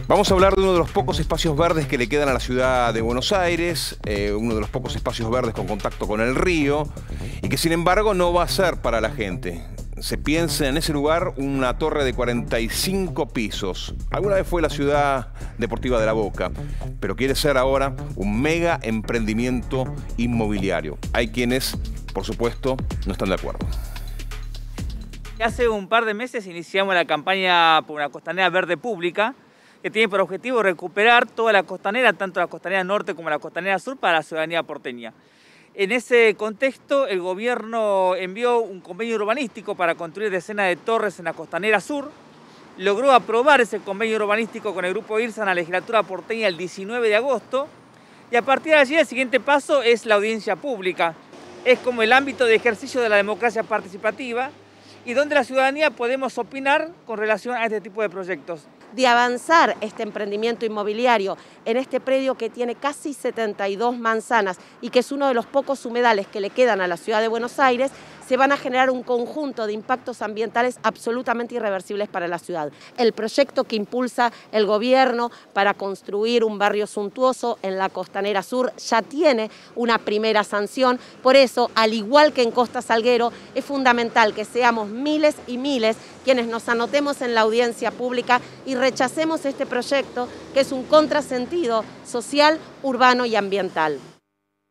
Vamos a hablar de uno de los pocos espacios verdes que le quedan a la ciudad de Buenos Aires, uno de los pocos espacios verdes con contacto con el río, y que sin embargo no va a ser para la gente. Se piensa en ese lugar una torre de 45 pisos. Alguna vez fue la ciudad deportiva de La Boca, pero quiere ser ahora un mega emprendimiento inmobiliario. Hay quienes, por supuesto, no están de acuerdo. Hace un par de meses iniciamos la campaña por una costanera verde pública que tiene por objetivo recuperar toda la costanera, tanto la costanera norte como la costanera sur, para la ciudadanía porteña. En ese contexto, el gobierno envió un convenio urbanístico para construir decenas de torres en la costanera sur. Logró aprobar ese convenio urbanístico con el Grupo IRSA en la legislatura porteña el 19 de agosto. Y a partir de allí, el siguiente paso es la audiencia pública. Es como el ámbito de ejercicio de la democracia participativa y donde la ciudadanía podemos opinar con relación a este tipo de proyectos. De avanzar este emprendimiento inmobiliario en este predio que tiene casi 72 manzanas y que es uno de los pocos humedales que le quedan a la ciudad de Buenos Aires, se van a generar un conjunto de impactos ambientales absolutamente irreversibles para la ciudad. El proyecto que impulsa el gobierno para construir un barrio suntuoso en la costanera sur ya tiene una primera sanción. Por eso, al igual que en Costa Salguero, es fundamental que seamos miles y miles quienes nos anotemos en la audiencia pública y rechacemos este proyecto que es un contrasentido social, urbano y ambiental.